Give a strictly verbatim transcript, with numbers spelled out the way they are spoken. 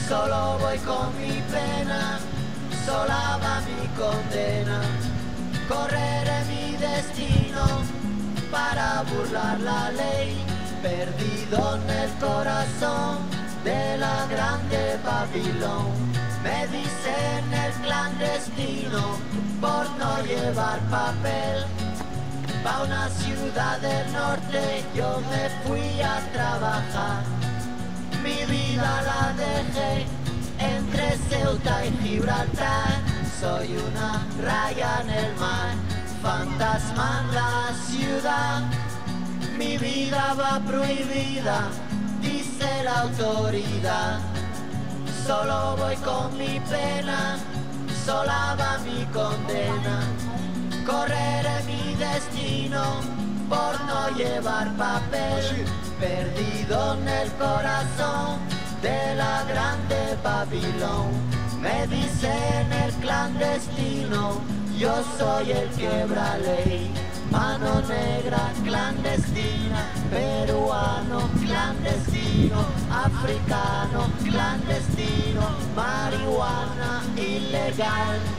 Solo voy con mi pena, sola va mi condena. Correré mi destino para burlar la ley, perdido en el corazón de la grande Babilón. Me dicen el clandestino por no llevar papel. Pa' una ciudad del norte yo me fui a trabajar. Mi vida la dejé entre Ceuta y Gibraltar. Soy una raya en el mar, fantasma en la ciudad. Mi vida va prohibida, dice la autoridad. Solo voy con mi pena, sola va mi condena. Correré mi destino por no llevar papel, perdido en el corazón de la grande Babilón. Me dicen el clandestino, yo soy el quebra ley. Mano negra clandestina, peruano clandestino, africano clandestino, marihuana ilegal.